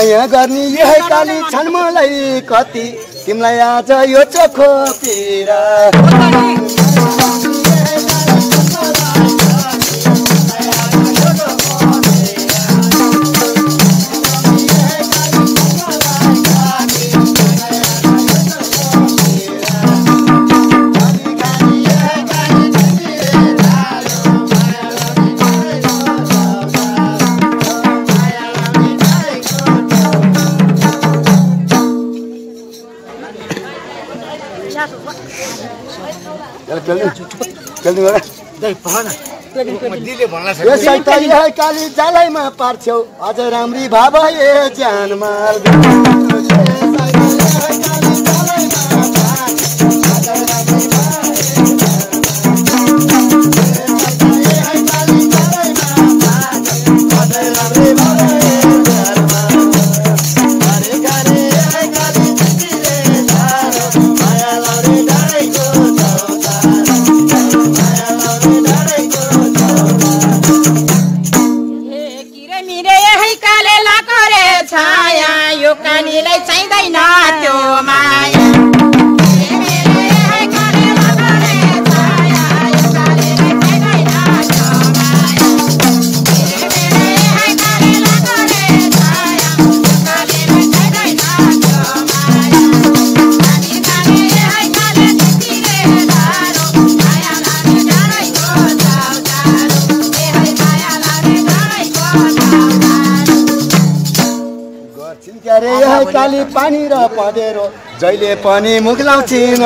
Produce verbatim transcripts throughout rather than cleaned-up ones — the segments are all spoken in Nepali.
माया गर्ने यही काली छन् मलाई कति तिमीलाई आज यो चोखो पीडा काली जालैमा पार्छौ अझ राम्री भाव ए ज्यान काली पानी र पँधेरो जहिले पनि मुख लाउँछिन्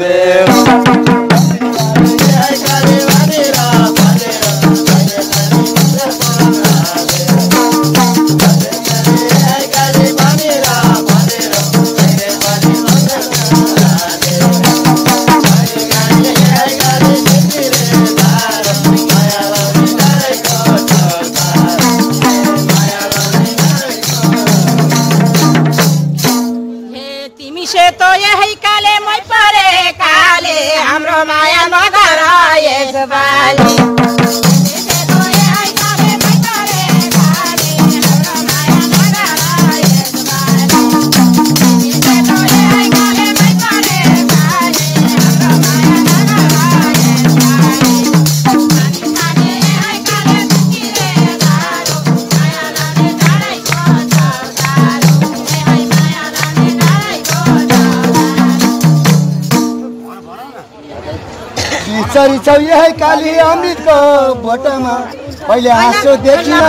चरी छौ यही काली अमृतको बोटमा पहिले आँसु देखिन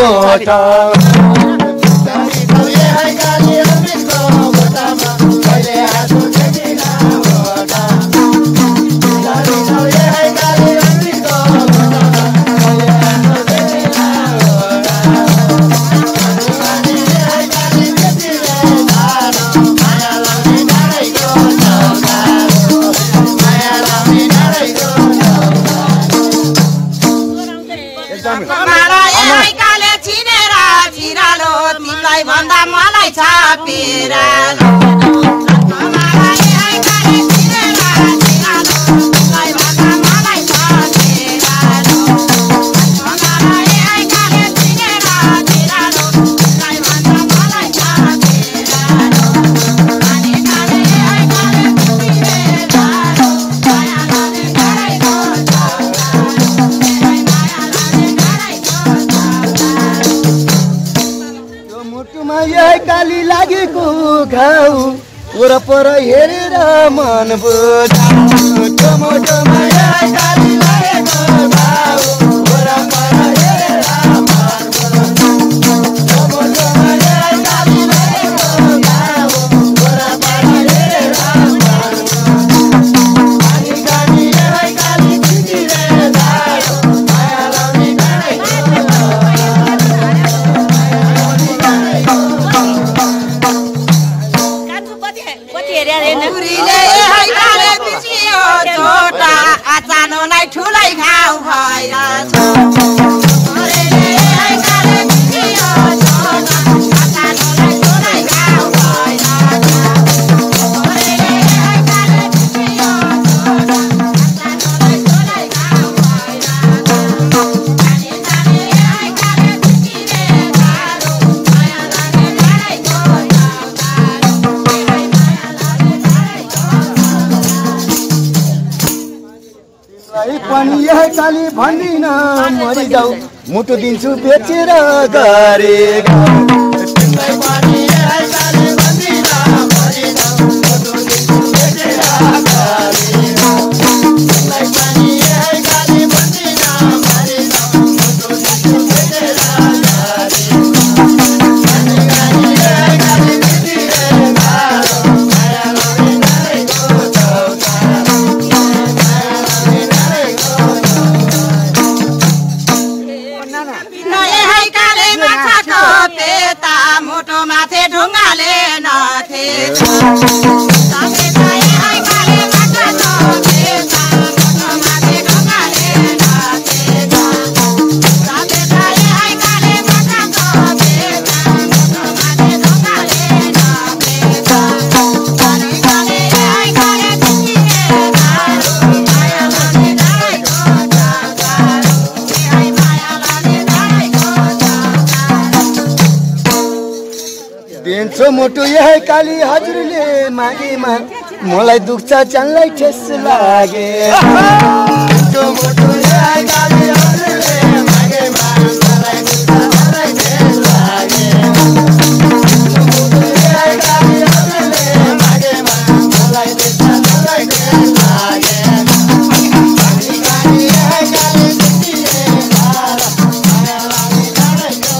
काली लागेको घाउ वरपर हेरेर मन बुझाउ मोटो माया काली लागेको घाउ वरपर हेरेर मन बुझाउ मोटो माया काली लागेको घाउ वरपर हेरेर मन बुझाउ काली काली यही काली तिमीले दारो माया लाउने आचानो नै ठुलै घाउ भइरहेछ पनि यही काली भन्दिन मरिजाऊ मुटु दिन्छु बेचेर गरेको तिमीलाई पनि यही काली भन्दिन मरिजाऊ मुटु दिन्छु बेचेर गरेको तिमीलाई पनि यही काली भन्दिन मरिजाऊ मुटु दिन्छु बेचेर मुटु यही काली हजुरले मागेमा मलाई दुख्छ जानलाई ठेस लागे मुटु यही काली हजुरले मागेमा मलाई दुख्छ जानलाई ठेस लागे मुटु यही काली हजुरले मागेमा मलाई दुख्छ जानलाई ठेस लागे काली काली यही काली दुखिए मारा माया लागे जानेको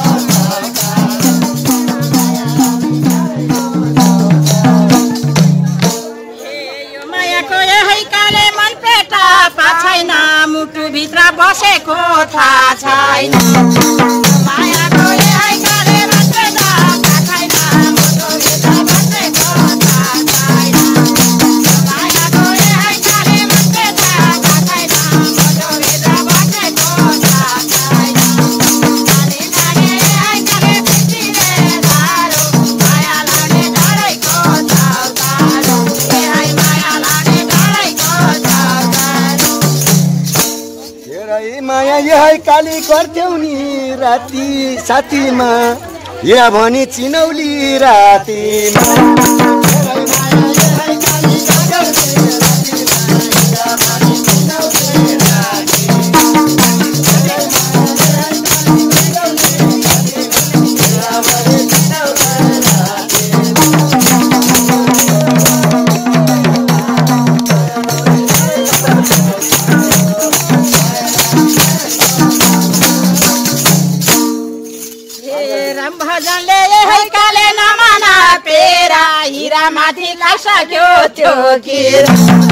मुटु भित्र बसेको थाहा छैन मायाको यही काले मात्र थाहा छैन मुटु भित्र बसेको थाहा छैन मायाको यही काले मात्र थाहा छैन मुटु भित्र बसेको थाहा छैन काली काले यही काले बिर्सिने धारो माया लागे डढेको छाउतारो यही माया लागे डढेको छाउतारो माया यही काली गर्थ्यौ नि राति साथीमा या भनी चिनौली रातिमा माथि लाग्यो त्यो गिर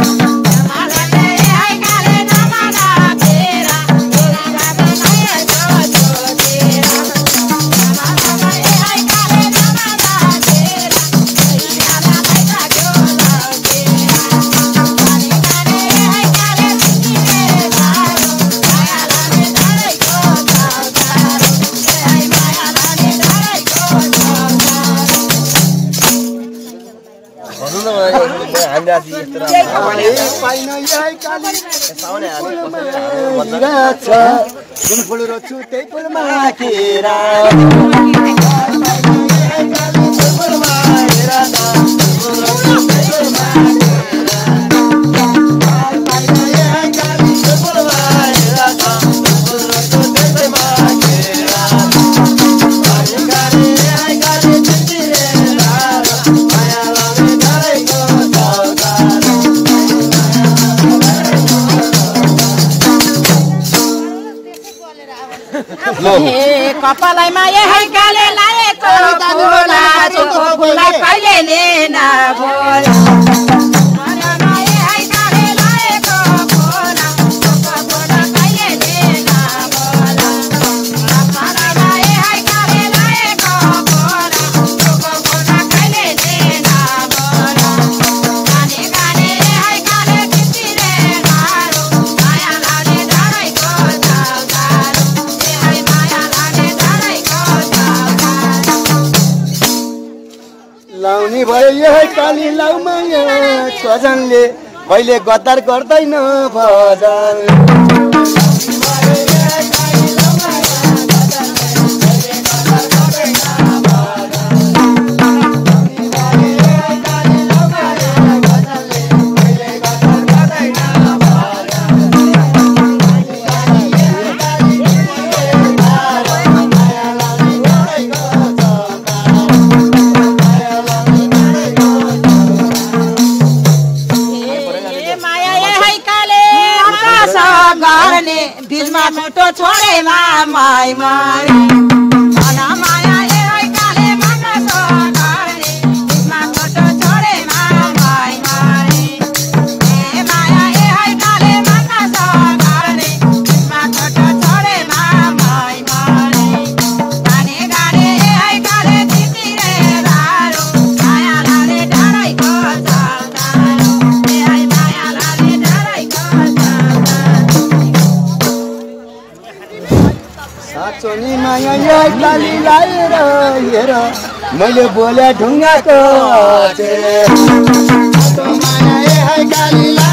जुन फुल रोज्छु त्यही फुलमा केरा कपालैमा यही काले लागेको फुला चोखो फुला कहिले लिन बोला लाउने भयो यही काली लाउमाया स्वजनले कहिले गद्दार गर्दैन भजन बिचमा छोटो छोडेमा माई माई मन माया ए है काले मन सोकाले बिचमा छोटो छोडेमा माई माई ए माया ए है काले मन सोकाले बिचमा छोटो छोडेमा माई माई गाने गाने ए है काले दिदी रे दारो माया लाले डराइको चल्दारो ए है माया लाले डराइको साँचो नि माया ए काली लाएर हेर मैले बोले ढुङ्गाको माया ए है काली